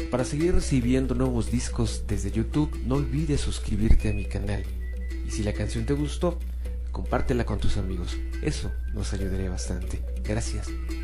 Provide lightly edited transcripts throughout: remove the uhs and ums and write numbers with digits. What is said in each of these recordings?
Para seguir recibiendo nuevos discos desde YouTube, no olvides suscribirte a mi canal. Y si la canción te gustó, compártela con tus amigos. Eso nos ayudaría bastante. Gracias.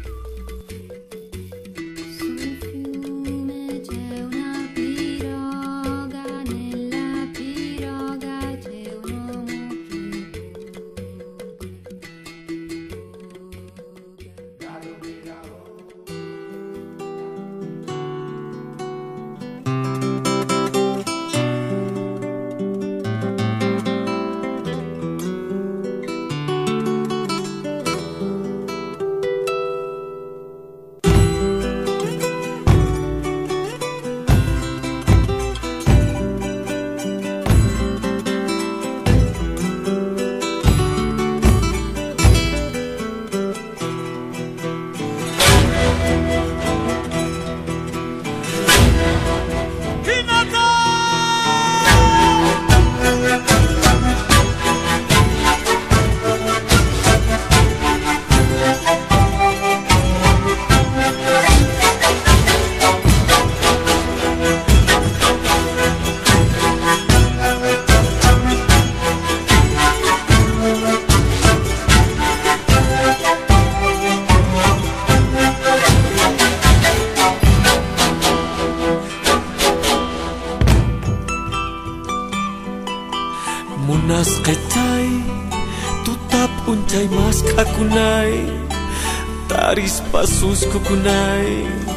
Munas kecai tutap uncai mas kakunai taris pasus kukunai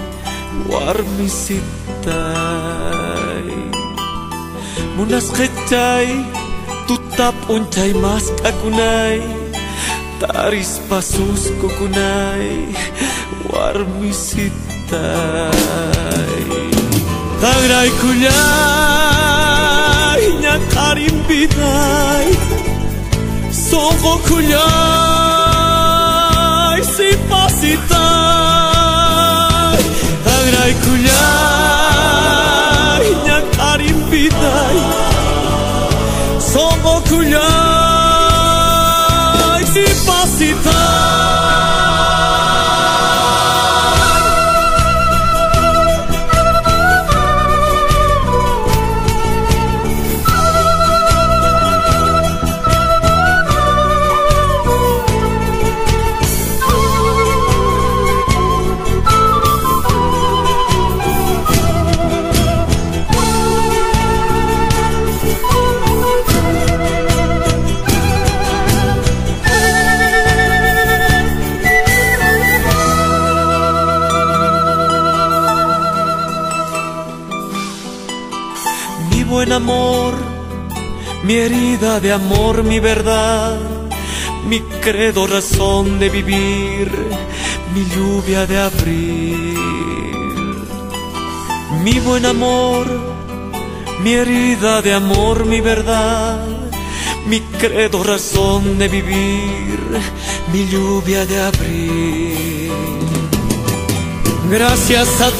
warmisitai. Munas kecai tutap uncai mas kakunai taris pasus kukunai warmisitai. Tangrai kunyai karim bidai songko kunyai si pasitai. Tangrai kunyai karim bidai songko kunyai si pasitai. Mi buen amor, mi herida de amor, mi verdad, mi credo, razón de vivir, mi lluvia de abril. Mi buen amor, mi herida de amor, mi verdad, mi credo, razón de vivir, mi lluvia de abril. Gracias a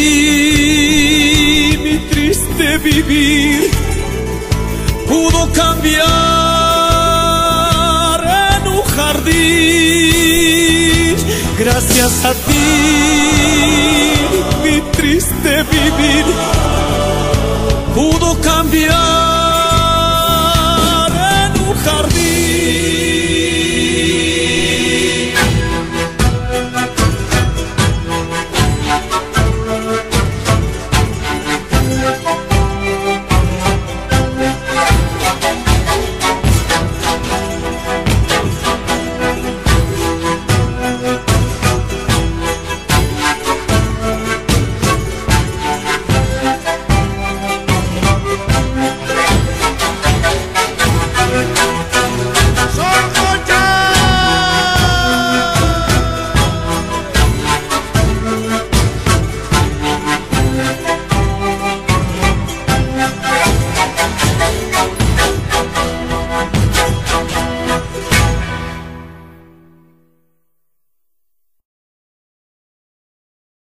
ti mi triste vivir pudo cambiar en un jardín. Gracias a ti mi triste vivir pudo cambiar en un jardín.